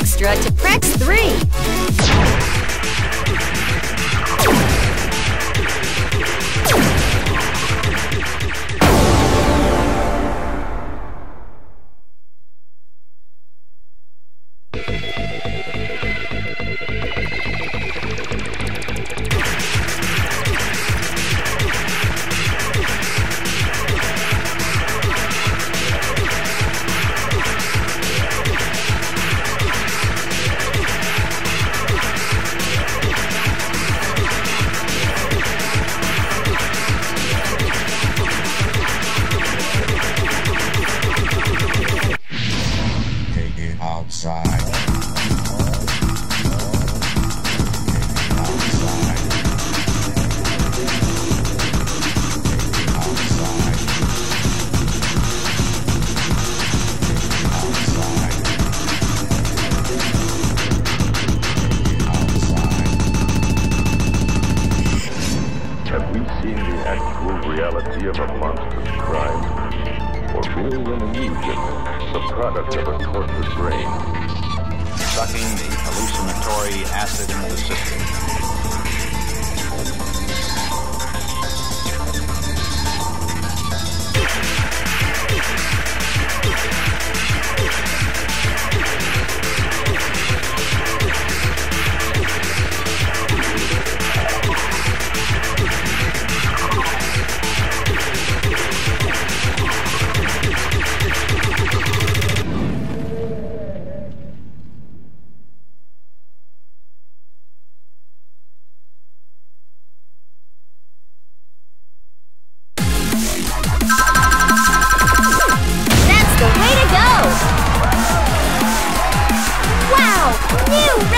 extra to Prex 3. Outside. Have we seen the actual reality of a monstrous crime? Or merely an illusion, the product of a tortured brain? Sucking the hallucinatory acid into the system. That's the way to go! Wow! New